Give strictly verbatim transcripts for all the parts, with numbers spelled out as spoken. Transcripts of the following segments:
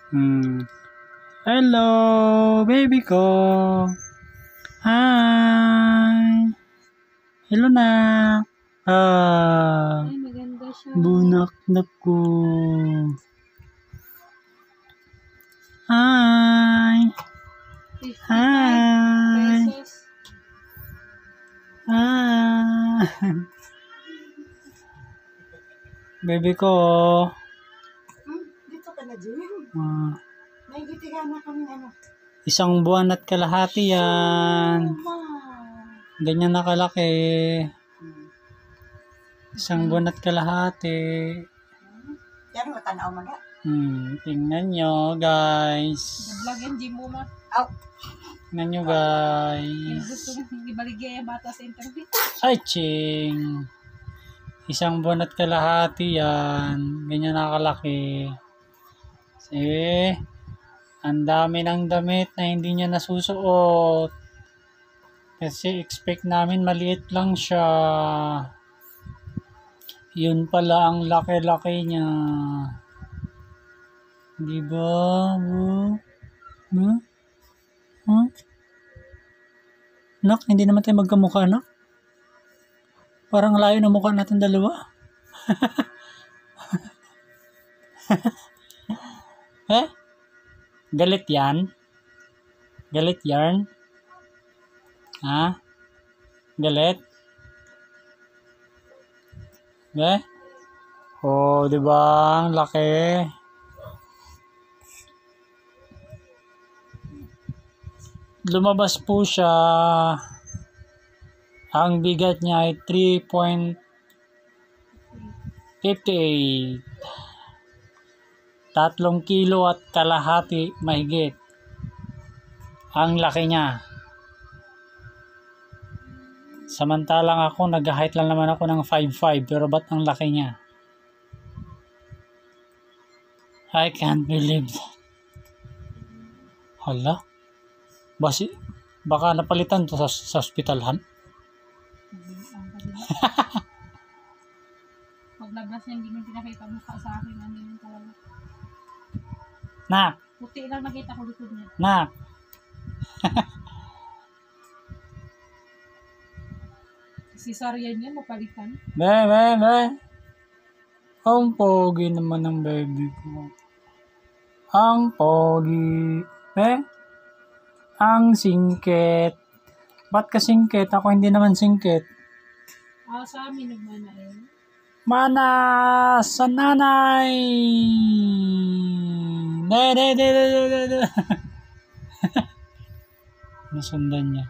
Hmm. Hello, baby ko. Hi. Hello na. Ah. Ay, maganda siya. Bunak-nak ko. Hi. Hi. Pesos. Ah. Baby ko. Hmm? Dito ka na, Jim? Ah. May gitigan na kami ano. Isang buwan at kalahati yan. Ganyan nakalaki. Isang buwan at kalahati. Yan mo, tanaw maga. Hmm, tingnan nyo, guys. Vlog yan, Jim mo ma. Aw. Tingnan nyo, Yung guys. gusto mong ibaligay yung bata sa interview. Ay, ching. Isang buwan at kalahati yan. Ganyan nakalaki. See? Ang dami ng damit na hindi niya nasusuot. Kasi expect namin maliit lang siya. Yun pala ang laki-laki niya. Diba? Huh? Huh? Huh? Nak, hindi naman tayo magkamukha, nak. Parang layo na mukha natin dalawa. Eh? Galit yan? Galit yarn? Ha? Galit? Eh? Oh, di ba? Ang laki. Lumabas po siya. Ang bigat niya ay three point five eight. Tatlong kilo at kalahati mahigit. Ang laki niya. Samantalang ako, nag-height lang naman ako ng five five. Pero ba't ang laki niya? I can't believe that. Hala? Basi, baka napalitan to sa, sa hospitalhan? Paglabas niya, hindi mo pinakita mukha sa akin. Ano yung talaga. Nak! Puti lang nakita ko likod niya. Nak! Si Saryan niya, mapalitan. Be, be, be. Ang pogi naman ng baby ko. Ang pogi. Be? Ang singket. Ba't ka singket? Ako hindi naman singket. Ah, sa amin naman na eh. Mana sa nanay. De, de, de, de, de, de, de. Nasundan niya.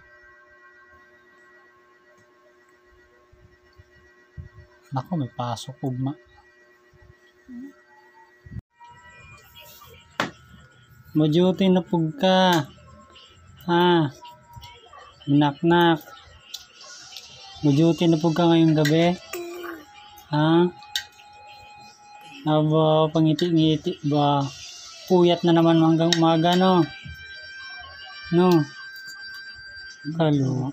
Naku, may pasok ugma. Majuti na pug ka. Ha? Nak-nak. Majuti na pug ka ngayong gabi. Ha? Aba, pangiti-ngiti ba? Puyat na naman hanggang umaga, no? No? Kalo.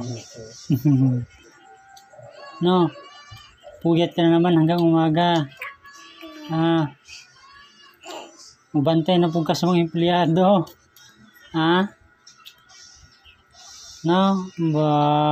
No? Puyat ka na naman hanggang umaga. Ha? Mabantay na po ka sa mga empleyado. Ha? No? Ba?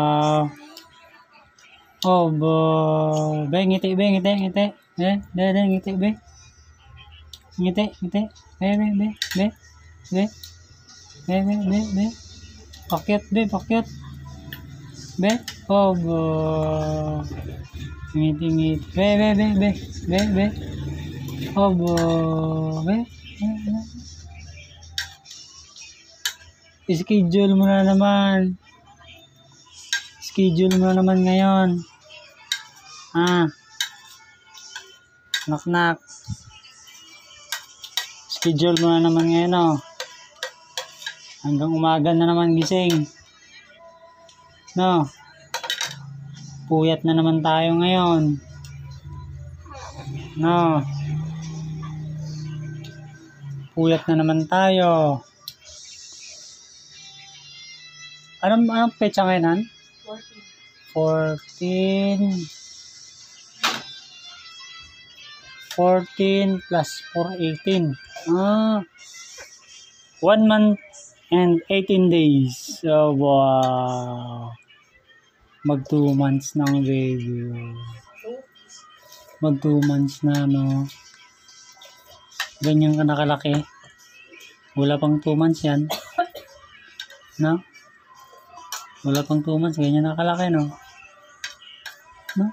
Oh, ba? Be, ngiti, be, ngiti, ngiti. Be, be, be, ngiti, be. Ngiti, ngiti. Be, be, be, be. Be. Be, be, be, be. Pakyat, be, pakyat. Be. Oh, ba? Ngiti, ngiti. Be, be, be, be. Be, be. Oh, ba? Be. Be, be. Schedule mo na naman. Schedule mo na naman ngayon. Ah. Knock-knock. Schedule mo na naman ngayon, oh. Hanggang umaga na naman gising. No? Puyat na naman tayo ngayon. No? Puyat na naman tayo. Anong, anong petsa ngayon, Han? fourteen. fourteen plus four, eighteen. Ah, one month and eighteen days. So, wow. Mag two months na ang baby. Mag two months na, no? Ganyan ka nakalaki. Wala pang two months yan. No? Wala pang two months. Ganyan nakalaki, no? No?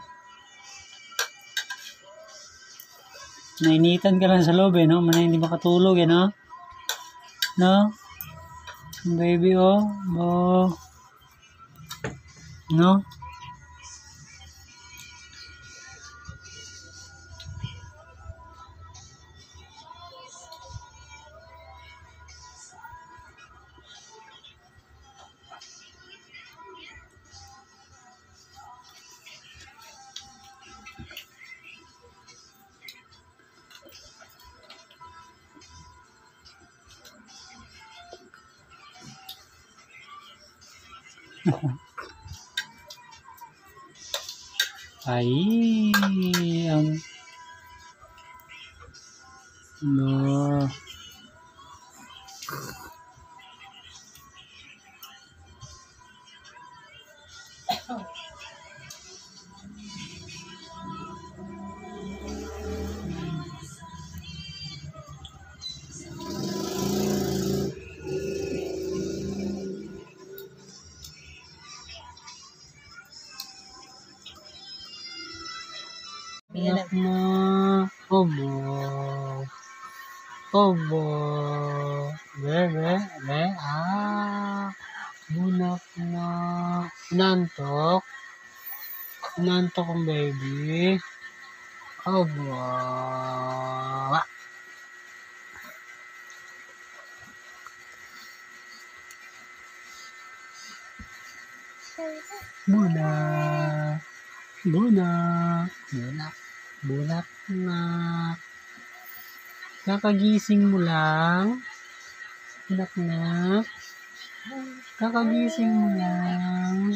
Nainitan ka lang sa loob, eh, no? Mana hindi makatulog, eh, no? No? Baby, oh. Oh. No? Ay, ang no. Anak na. Obo. Obo. Bebe. Be. Ah. Bunak na. Inantok. Inantok ang baby. Obo. Bunak. Bunak. Bunak. Bunak na. Kakagising mo lang. Bunak na. Kakagising mo lang.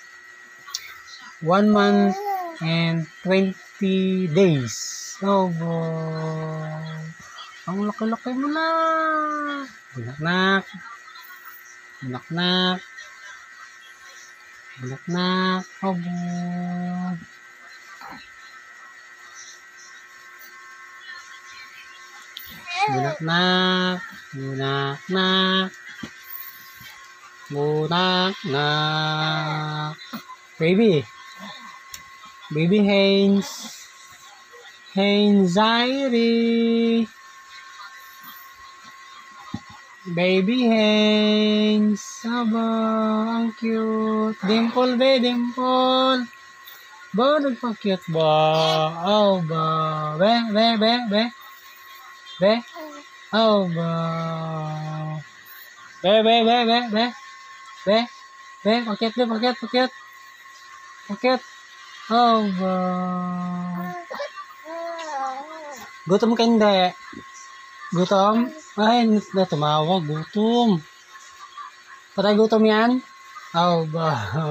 One month and twenty days. Oh, boy. Ang laki-laki mo na. Bunak-nak. Bunak-nak. Bunak-nak. Oh, boy. Bunak-nak. Bunak-nak. Bunak-nak. Baby. Baby Haynes. Anxiety. Baby Haynes. Aba, ang cute. Dimple, be, dimple. Ba, nagpa-cute ba? Oh, ba. Be, be, be, be. Be. Oh, ba. Be, be, be, be, be. Be. Be, pakit, be, pakit, pakit. Pakit. Oh, ba. Gutom ka hindi? Gutom? Ay, na tumawag. Gutom. Patay gutom yan? Oh, ba.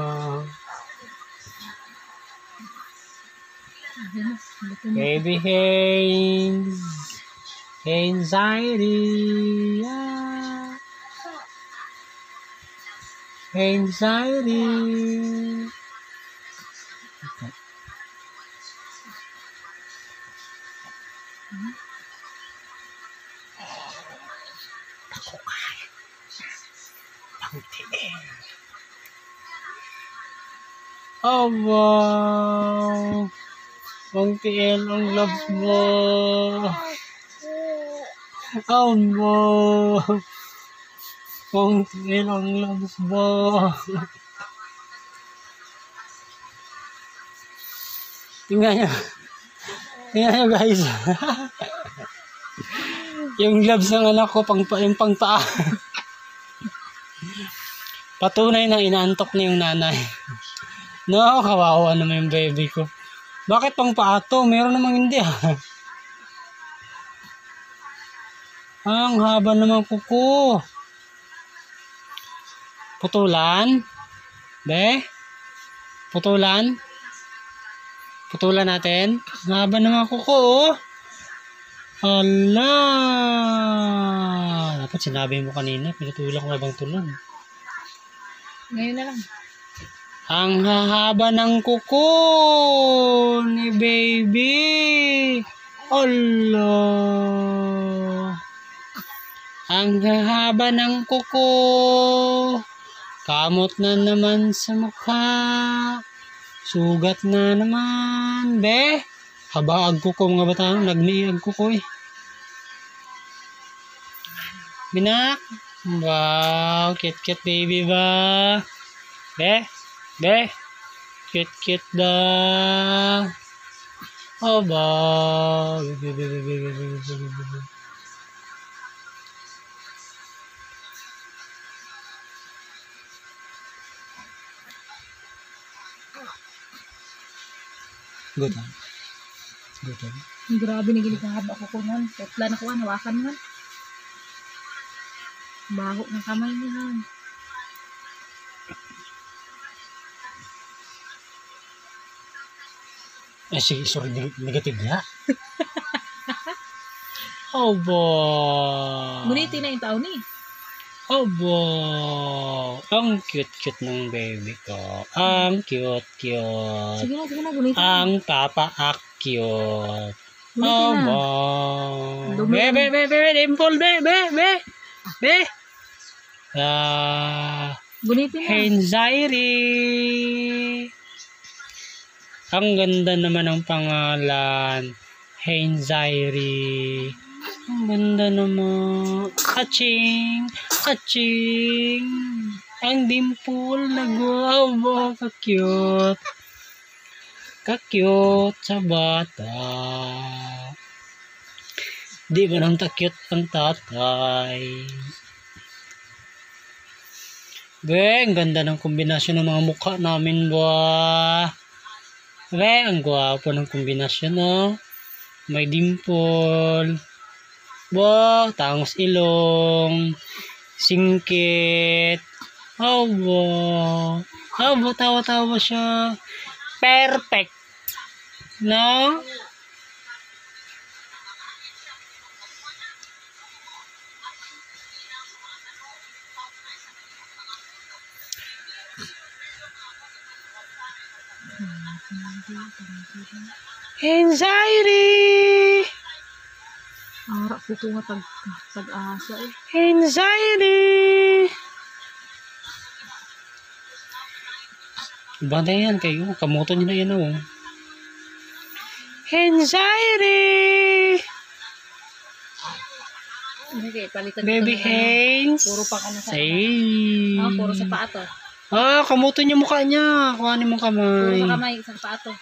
Baby Haynes. Anxiety. Yeah. Anxiety. Okay. Ako kaya. Pangtiin. Oh, wow. Pangtiin ang loves mo. Oh, wow. Pangtiin ang loves mo. Tingnan nyo. Tingnan nyo, guys. Yung gloves ng anak ko, pang, yung pang paa. Patunay na inaantok na yung nanay. No, kawawa naman yung baby ko. Bakit pang paa to? Meron namang hindi, ha? Ang haba naman kuko. Putulan? Be? Putulan? Putulan natin. Ang haba naman kuko, oh. Hala! Dapat sinabi mo kanina, pinutulak ko na bang tulog? Ngayon na lang. Ang hahaba ng kuko ni baby. Allah. Ang hahaba ng kuko. Kamot na naman sa mukha. Sugat na naman. Be, haba ang kuko mga bata. Nagniag kuko eh. Binak. Wow, cute cute baby ba? Be. Be, cute-cute dah. Oh, ba. Be, be, be, be, be, be, be, be, be. Good, ha? Good, ha? Grabe na gilig ang haba ko kunan. Petla na kuhan, hawakan man. Baho ng kamay niyan. Eh, sige, sorry, neg- negative na. Oh, bo. Ngunit na yung taon eh. Oh, bo. Ang cute-cute ng baby ko. Ang cute-cute. Sige na, sige na, gunitin na. Ang papa-cute. Gunitin Oh, na. bo. Dumi- Be, be, be, be, be, dimple, be, be, be. Be. Ah, Gunitin na. Henzairi. Ang ganda naman ng pangalan. Henzairi. Ang ganda naman. Kaching. Kaching. Ang dimple na guwaw. Ka-cute. Ka-cute sa bata. Di ba nang ta-cute ang tatay? Be, ang ganda ng kombinasyon ng mga mukha namin ba? Be, ang gwapo ng kombinasyon, no? May dimple. Ba, tangos ilong. Singkit. Oh, ba. Oh, ba, tawa-tawa siya. Perfect. No? Anxiety! Harap ko nga pag, pag-asa eh. Anxiety! Bantay yan kayo. Kamoto nyo na yan oh. Anxiety! Okay, palitan Baby ito ng ano. Haynes! Puro pa ka na sa Say! Ah, puro sa paa to. Ah, kamoto niya mukha niya. Kuhanin mong Puro kamay. sa kamay, isang paa to.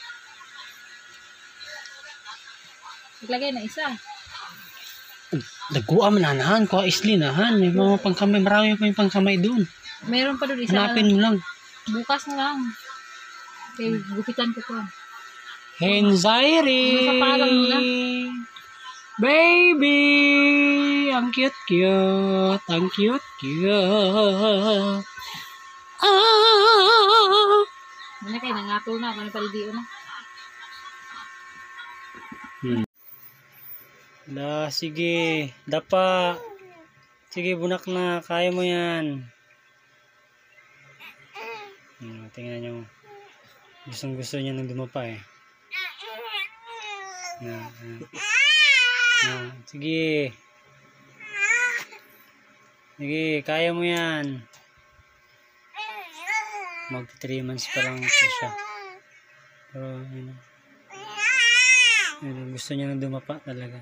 Iglagay na isa. Nagkuha mananahan. Kuha islinahan. May mga pangkamay. Marami pa yung pangkamay doon. Meron pa doon isa. Hanapin mo lang. Bukas na lang. Okay, gupitan ko to. Anxiety! Nasa parang muna. Baby! Ang cute-cute. Ang cute-cute. Ah! Ano kayo, nangatol na. Ano palidio na. Hmm. La, sige. Dapa. Sige, bunak na. Kaya mo yan. Hmm, tingnan nyo. Gustong gusto niya nang dumapa eh. Na, na. Na, sige. Sige, kaya mo yan. Mag three months pa lang ito siya. Pero, yun. Yun, gusto niya nang dumapa talaga.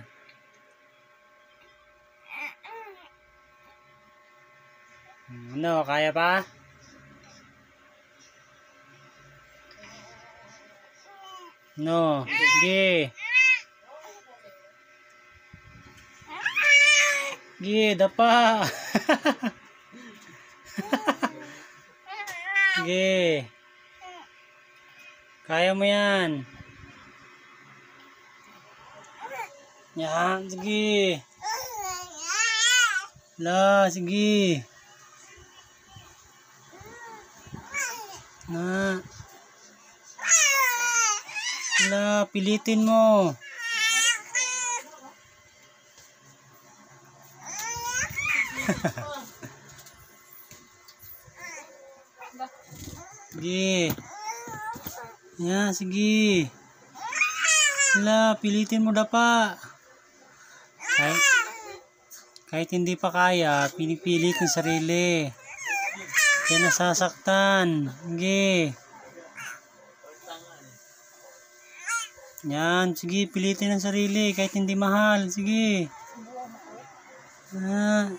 Ano, kaya pa? No, sige. Sige, dapa. Sige. Kaya mo yan. Yan, sige. La, sige. Na. La, pilitin mo. Sige. Yan, sige. Wala, pilitin mo dapa. Kahit, kahit hindi pa kaya, pinipilit ng sarili. Kaya nasasaktan. Sige. Yan, sige, pilitin ng sarili. Kahit hindi mahal. Sige. Ah.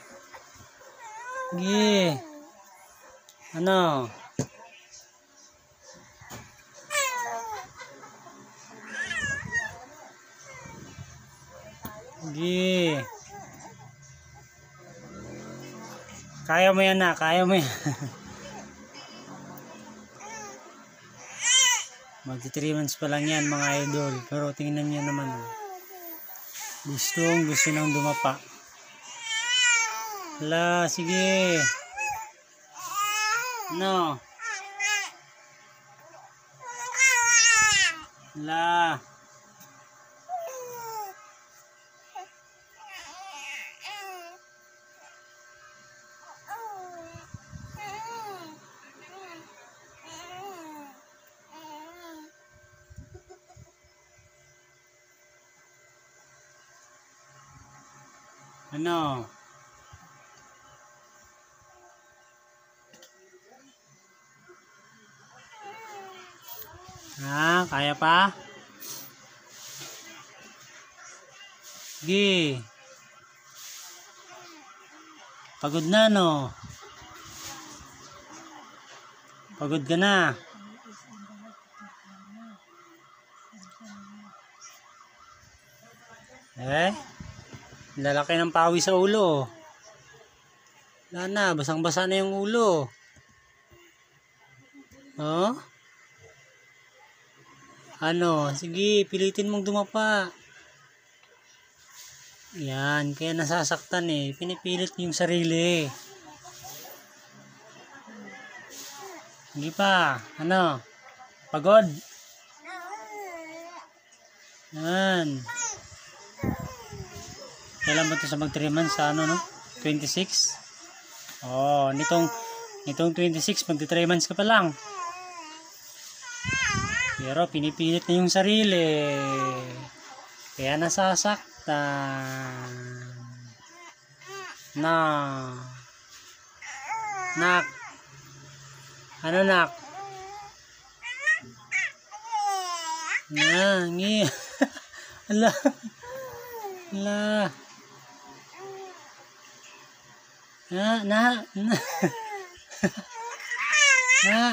Sige. Ano? Sige. Kaya mo yan na, kaya mo yan. Magti three months pa lang yan mga idol. Pero tingnan nyo naman. Gustong gusto nang dumapa. Hala, sige. No. Hala. Ano? Ha? Kaya pa? Sige. Pagod na, no? Pagod ka na. Eh? Lalaki ng pawis sa ulo. Wala na, basang-basa na yung ulo. Oh? Ano? Sige, pilitin mong dumapa. Yan, kaya nasasaktan eh. Pinipilit yung sarili. Hindi pa. Ano? Pagod? Yan. Kailan ba ito sa mag three months sa ano no? twenty-six? Oh, nitong nitong twenty-six mag three months ka pa lang. Pero pinipilit na yung sarili. Kaya nasasaktan. Na. Nak. Ano nak? Na, ngi. Ala. Ala. Na, na, na. Na.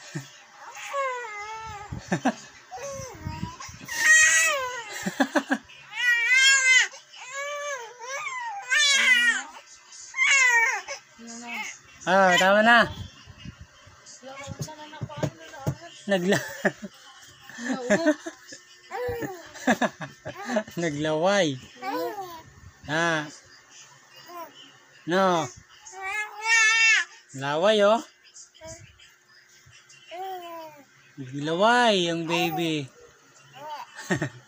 Ah, tama na. Nagla Naglaway. Ah. No. Laway oh. Naglaway ang baby.